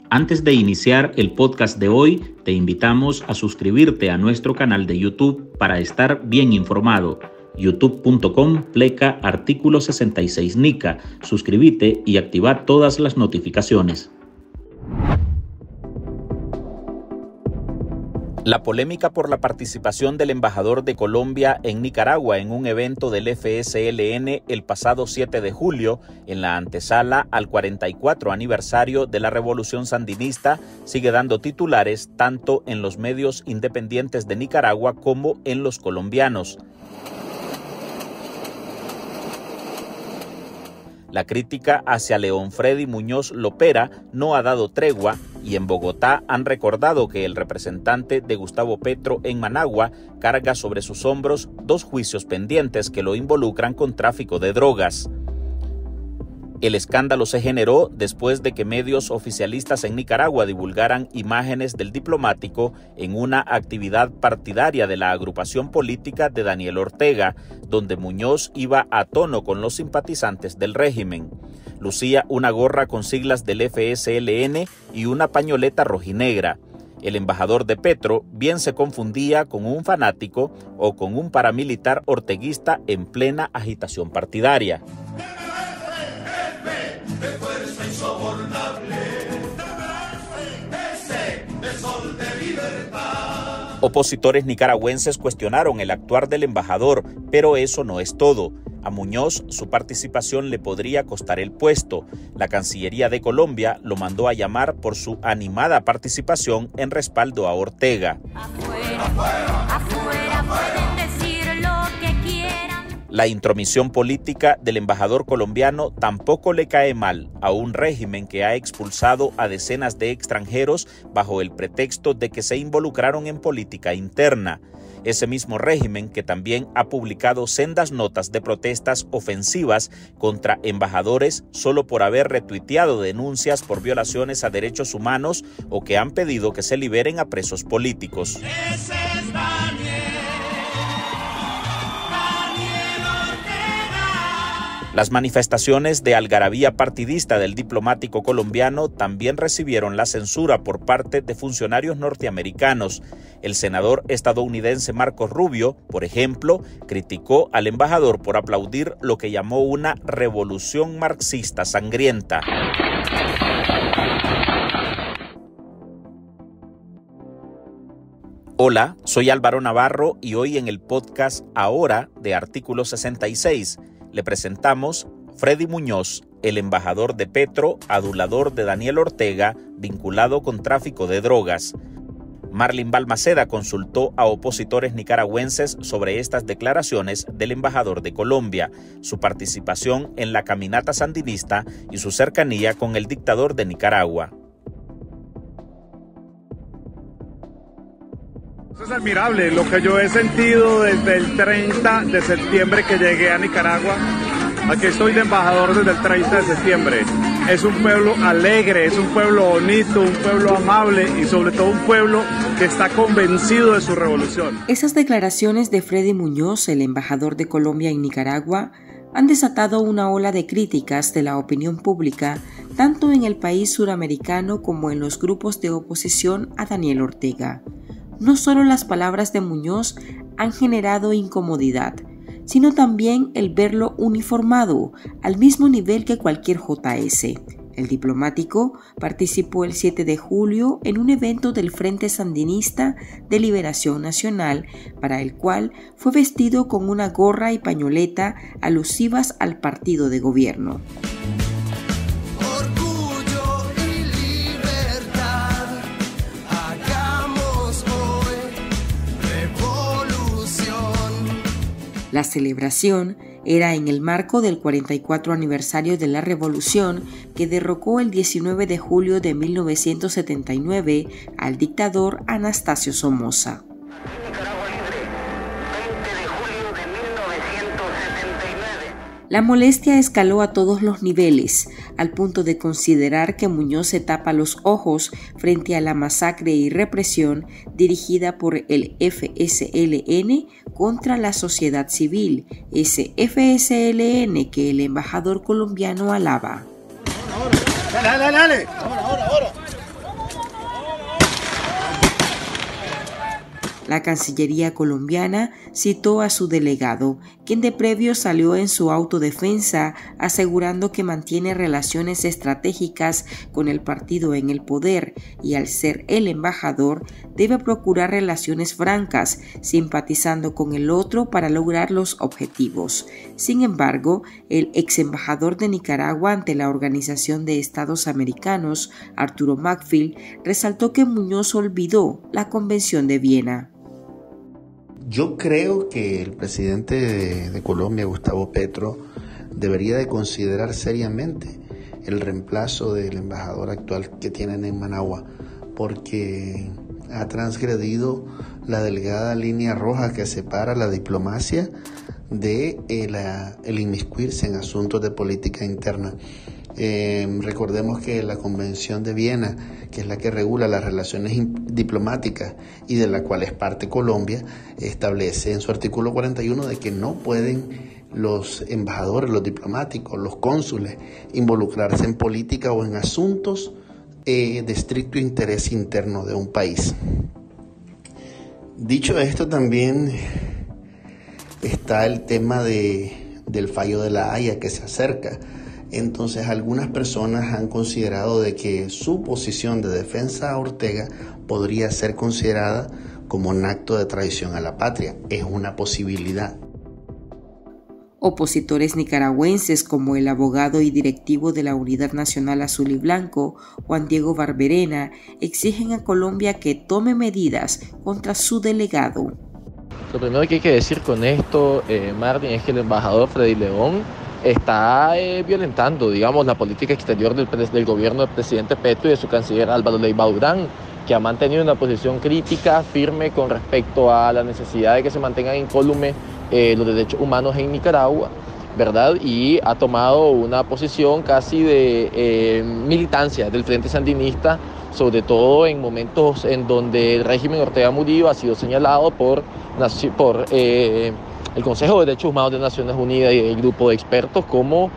Antes de iniciar el podcast de hoy, te invitamos a suscribirte a nuestro canal de YouTube para estar bien informado. youtube.com/artículo 66 Nica. Suscríbete y activa todas las notificaciones. La polémica por la participación del embajador de Colombia en Nicaragua en un evento del FSLN el pasado 7 de julio, en la antesala al 44 aniversario de la Revolución Sandinista, sigue dando titulares tanto en los medios independientes de Nicaragua como en los colombianos. La crítica hacia León Freddy Muñoz Lopera no ha dado tregua y en Bogotá han recordado que el representante de Gustavo Petro en Managua carga sobre sus hombros 2 juicios pendientes que lo involucran con tráfico de drogas. El escándalo se generó después de que medios oficialistas en Nicaragua divulgaran imágenes del diplomático en una actividad partidaria de la agrupación política de Daniel Ortega, donde Muñoz iba a tono con los simpatizantes del régimen. Lucía una gorra con siglas del FSLN y una pañoleta rojinegra. El embajador de Petro bien se confundía con un fanático o con un paramilitar orteguista en plena agitación partidaria. Opositores nicaragüenses cuestionaron el actuar del embajador, pero eso no es todo. A Muñoz su participación le podría costar el puesto. La Cancillería de Colombia lo mandó a llamar por su animada participación en respaldo a Ortega. Afuera pueden decir lo que quieran. La intromisión política del embajador colombiano tampoco le cae mal a un régimen que ha expulsado a decenas de extranjeros bajo el pretexto de que se involucraron en política interna. Ese mismo régimen que también ha publicado sendas notas de protestas ofensivas contra embajadores solo por haber retuiteado denuncias por violaciones a derechos humanos o que han pedido que se liberen a presos políticos. Las manifestaciones de algarabía partidista del diplomático colombiano también recibieron la censura por parte de funcionarios norteamericanos. El senador estadounidense Marco Rubio, por ejemplo, criticó al embajador por aplaudir lo que llamó una revolución marxista sangrienta. Hola, soy Álvaro Navarro y hoy en el podcast Ahora de Artículo 66 le presentamos Freddy Muñoz, el embajador de Petro, adulador de Daniel Ortega, vinculado con tráfico de drogas. Marlin Balmaceda consultó a opositores nicaragüenses sobre estas declaraciones del embajador de Colombia, su participación en la caminata sandinista y su cercanía con el dictador de Nicaragua. Es admirable lo que yo he sentido desde el 30 de septiembre que llegué a Nicaragua. Aquí estoy de embajador desde el 30 de septiembre. Es un pueblo alegre, es un pueblo bonito, un pueblo amable y sobre todo un pueblo que está convencido de su revolución. Esas declaraciones de Freddy Muñoz, el embajador de Colombia en Nicaragua, han desatado una ola de críticas de la opinión pública, tanto en el país suramericano como en los grupos de oposición a Daniel Ortega. No solo las palabras de Muñoz han generado incomodidad, sino también el verlo uniformado al mismo nivel que cualquier JS. El diplomático participó el 7 de julio en un evento del Frente Sandinista de Liberación Nacional, para el cual fue vestido con una gorra y pañoleta alusivas al partido de gobierno. La celebración era en el marco del 44 aniversario de la Revolución que derrocó el 19 de julio de 1979 al dictador Anastasio Somoza. La molestia escaló a todos los niveles, al punto de considerar que Muñoz se tapa los ojos frente a la masacre y represión dirigida por el FSLN contra la sociedad civil, ese FSLN que el embajador colombiano alaba. Dale. Ahora. La Cancillería colombiana citó a su delegado, quien de previo salió en su autodefensa asegurando que mantiene relaciones estratégicas con el partido en el poder y al ser el embajador debe procurar relaciones francas, simpatizando con el otro para lograr los objetivos. Sin embargo, el ex embajador de Nicaragua ante la Organización de Estados Americanos, Arturo Macfield, resaltó que Muñoz olvidó la Convención de Viena. Yo creo que el presidente de Colombia, Gustavo Petro, debería de considerar seriamente el reemplazo del embajador actual que tienen en Managua, porque ha transgredido la delgada línea roja que separa la diplomacia de el inmiscuirse en asuntos de política interna. Recordemos que la Convención de Viena, que es la que regula las relaciones diplomáticas y de la cual es parte Colombia, establece en su artículo 41 de que no pueden los embajadores, los diplomáticos, los cónsules involucrarse en política o en asuntos de estricto interés interno de un país. Dicho esto, también está el tema del fallo de La Haya que se acerca. Entonces algunas personas han considerado de que su posición de defensa a Ortega podría ser considerada como un acto de traición a la patria. Es una posibilidad. Opositores nicaragüenses como el abogado y directivo de la Unidad Nacional Azul y Blanco, Juan Diego Barberena, exigen a Colombia que tome medidas contra su delegado. Lo primero que hay que decir con esto, Martín, es que el embajador Freddy León está violentando, digamos, la política exterior del gobierno del presidente Petro y de su canciller Álvaro Leiva Durán, que ha mantenido una posición crítica, firme con respecto a la necesidad de que se mantengan incólumes los derechos humanos en Nicaragua, ¿verdad? Y ha tomado una posición casi de militancia del Frente Sandinista, sobre todo en momentos en donde el régimen Ortega Murillo ha sido señalado por el Consejo de Derechos Humanos de Naciones Unidas y el grupo de expertos como,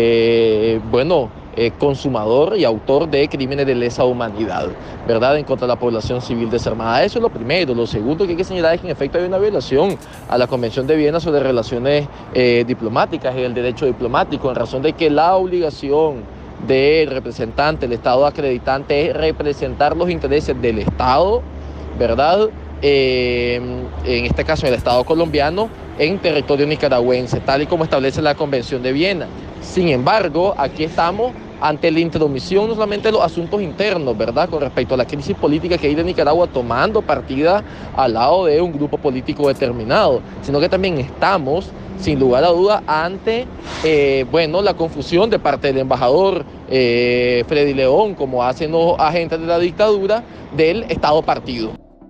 consumador y autor de crímenes de lesa humanidad, ¿verdad?, en contra de la población civil desarmada. Eso es lo primero. Lo segundo que hay que señalar es que en efecto hay una violación a la Convención de Viena sobre relaciones diplomáticas y el derecho diplomático, en razón de que la obligación del representante, el Estado acreditante, es representar los intereses del Estado, ¿verdad?, en este caso el Estado colombiano, en territorio nicaragüense, tal y como establece la Convención de Viena. Sin embargo, aquí estamos ante la intromisión no solamente de los asuntos internos, ¿verdad?, con respecto a la crisis política que hay de Nicaragua, tomando partida al lado de un grupo político determinado, sino que también estamos, sin lugar a duda, ante la confusión de parte del embajador Freddy León, como hacen los agentes de la dictadura, del Estado partido.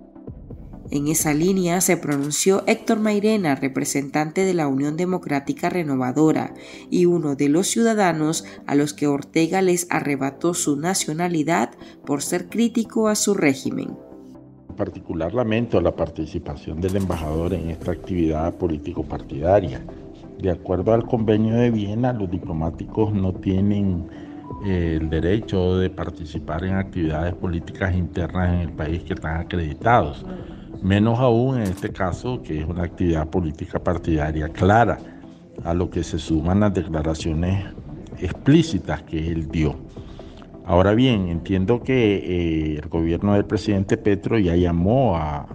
En esa línea se pronunció Héctor Mairena, representante de la Unión Democrática Renovadora y uno de los ciudadanos a los que Ortega les arrebató su nacionalidad por ser crítico a su régimen. En particular lamento la participación del embajador en esta actividad político-partidaria. De acuerdo al Convenio de Viena, los diplomáticos no tienen el derecho de participar en actividades políticas internas en el país que están acreditados. Menos aún en este caso, que es una actividad política partidaria clara, a lo que se suman las declaraciones explícitas que él dio. Ahora bien, entiendo que el gobierno del presidente Petro ya llamó a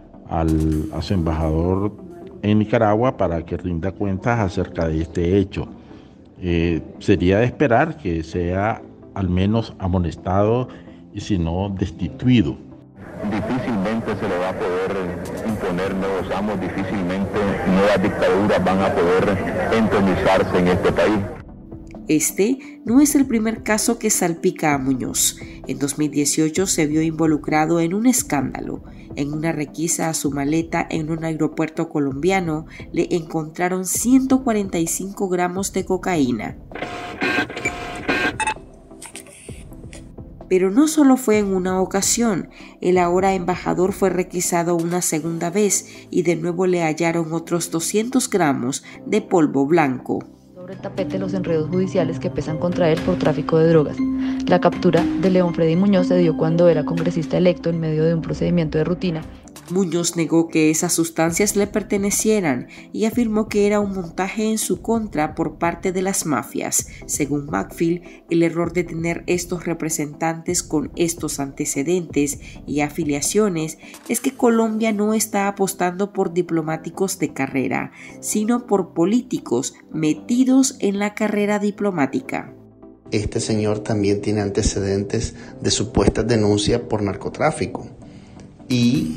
su embajador en Nicaragua para que rinda cuentas acerca de este hecho. Sería de esperar que sea al menos amonestado y si no destituido. Difícilmente se le va a poder imponer nuevos amos, difícilmente nuevas dictaduras van a poder entronizarse en este país. Este no es el primer caso que salpica a Muñoz. En 2018 se vio involucrado en un escándalo. En una requisa a su maleta en un aeropuerto colombiano le encontraron 145 gramos de cocaína. Pero no solo fue en una ocasión, el ahora embajador fue requisado una segunda vez y de nuevo le hallaron otros 200 gramos de polvo blanco. Sobre el tapete los enredos judiciales que pesan contra él por tráfico de drogas. La captura de León Freddy Muñoz se dio cuando era congresista electo en medio de un procedimiento de rutina Muñoz negó que esas sustancias le pertenecieran y afirmó que era un montaje en su contra por parte de las mafias. Según Macfield, el error de tener estos representantes con estos antecedentes y afiliaciones es que Colombia no está apostando por diplomáticos de carrera, sino por políticos metidos en la carrera diplomática. Este señor también tiene antecedentes de supuestas denuncias por narcotráfico. Y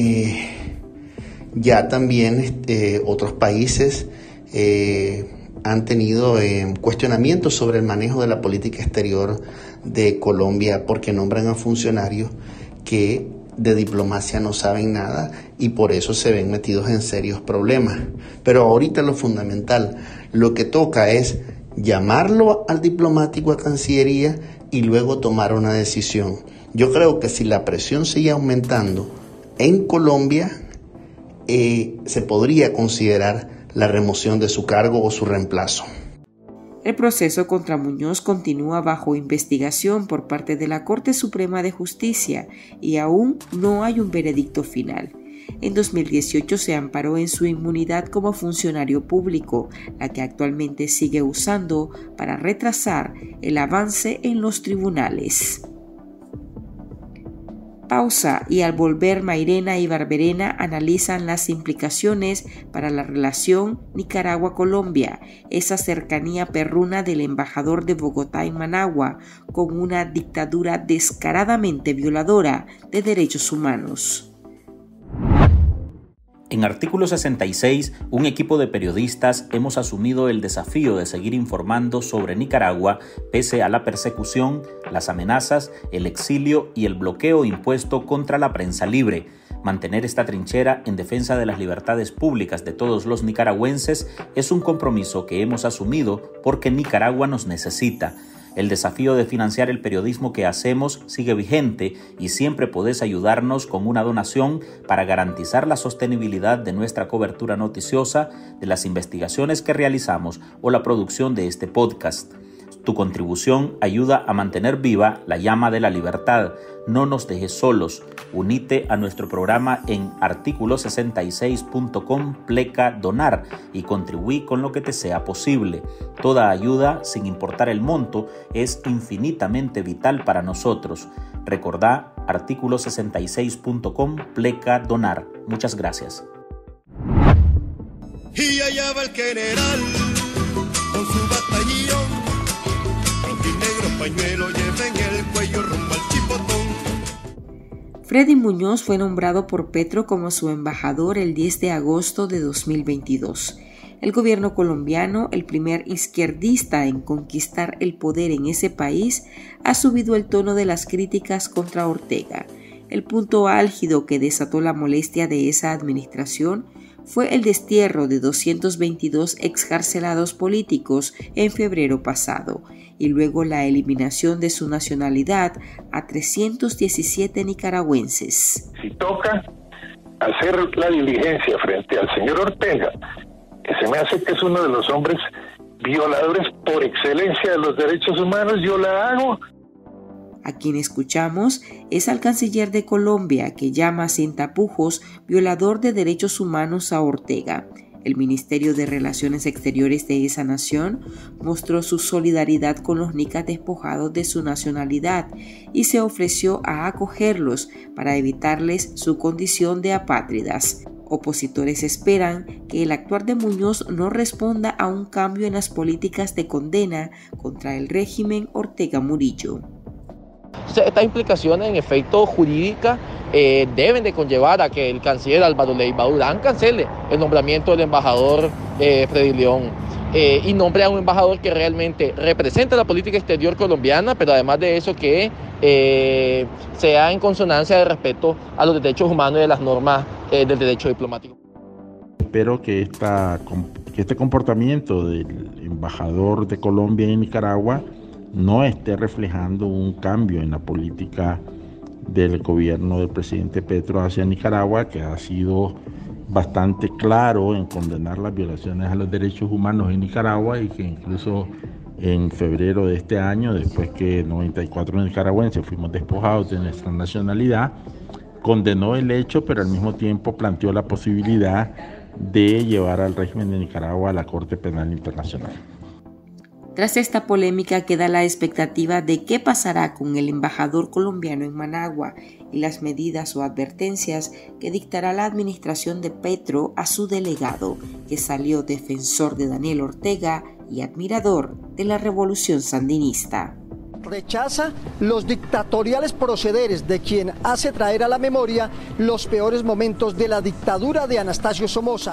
ya también otros países han tenido cuestionamientos sobre el manejo de la política exterior de Colombia porque nombran a funcionarios que de diplomacia no saben nada y por eso se ven metidos en serios problemas. Pero ahorita lo fundamental, lo que toca es llamarlo al diplomático a Cancillería y luego tomar una decisión. Yo creo que si la presión sigue aumentando en Colombia, se podría considerar la remoción de su cargo o su reemplazo. El proceso contra Muñoz continúa bajo investigación por parte de la Corte Suprema de Justicia y aún no hay un veredicto final. En 2018 se amparó en su inmunidad como funcionario público, la que actualmente sigue usando para retrasar el avance en los tribunales. Pausa y al volver Mairena y Barberena analizan las implicaciones para la relación Nicaragua-Colombia, esa cercanía perruna del embajador de Bogotá en Managua con una dictadura descaradamente violadora de derechos humanos. En Artículo 66, un equipo de periodistas hemos asumido el desafío de seguir informando sobre Nicaragua pese a la persecución, las amenazas, el exilio y el bloqueo impuesto contra la prensa libre. Mantener esta trinchera en defensa de las libertades públicas de todos los nicaragüenses es un compromiso que hemos asumido porque Nicaragua nos necesita. El desafío de financiar el periodismo que hacemos sigue vigente y siempre podés ayudarnos con una donación para garantizar la sostenibilidad de nuestra cobertura noticiosa, de las investigaciones que realizamos o la producción de este podcast. Tu contribución ayuda a mantener viva la llama de la libertad. No nos dejes solos. Unite a nuestro programa en articulo66.com/donar y contribuí con lo que te sea posible. Toda ayuda, sin importar el monto, es infinitamente vital para nosotros. Recordá articulo66.com/donar. Muchas gracias. Y allá va el general con su batallón. Negro pañuelo lleva en el cuello rumbo al Chipotón. Freddy Muñoz fue nombrado por Petro como su embajador el 10 de agosto de 2022. El gobierno colombiano, el primer izquierdista en conquistar el poder en ese país, ha subido el tono de las críticas contra Ortega. El punto álgido que desató la molestia de esa administración fue el destierro de 222 excarcelados políticos en febrero pasado y luego la eliminación de su nacionalidad a 317 nicaragüenses. Si toca hacer la diligencia frente al señor Ortega, que se me hace que es uno de los hombres violadores por excelencia de los derechos humanos, yo la hago. A quien escuchamos es al canciller de Colombia, que llama sin tapujos violador de derechos humanos a Ortega. El Ministerio de Relaciones Exteriores de esa nación mostró su solidaridad con los nicas despojados de su nacionalidad y se ofreció a acogerlos para evitarles su condición de apátridas. Opositores esperan que el actuar de Muñoz no responda a un cambio en las políticas de condena contra el régimen Ortega Murillo. Estas implicaciones, en efecto, jurídicas deben de conllevar a que el canciller Álvaro Leiva Urán cancele el nombramiento del embajador Freddy León y nombre a un embajador que realmente represente la política exterior colombiana, pero además de eso que sea en consonancia de respeto a los derechos humanos y de las normas del derecho diplomático. Espero que este comportamiento del embajador de Colombia en Nicaragua no esté reflejando un cambio en la política del gobierno del presidente Petro hacia Nicaragua, que ha sido bastante claro en condenar las violaciones a los derechos humanos en Nicaragua y que incluso en febrero de este año, después que 94 nicaragüenses fuimos despojados de nuestra nacionalidad, condenó el hecho, pero al mismo tiempo planteó la posibilidad de llevar al régimen de Nicaragua a la Corte Penal Internacional. Tras esta polémica queda la expectativa de qué pasará con el embajador colombiano en Managua y las medidas o advertencias que dictará la administración de Petro a su delegado, que salió defensor de Daniel Ortega y admirador de la revolución sandinista. Rechaza los dictatoriales procederes de quien hace traer a la memoria los peores momentos de la dictadura de Anastasio Somoza.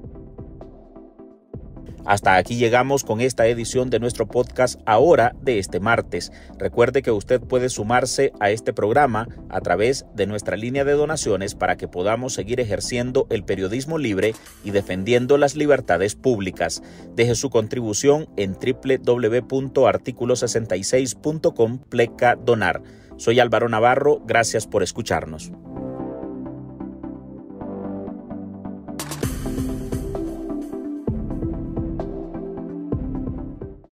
Hasta aquí llegamos con esta edición de nuestro podcast Ahora de este martes. Recuerde que usted puede sumarse a este programa a través de nuestra línea de donaciones para que podamos seguir ejerciendo el periodismo libre y defendiendo las libertades públicas. Deje su contribución en www.articulo66.com/donar. Soy Álvaro Navarro, gracias por escucharnos.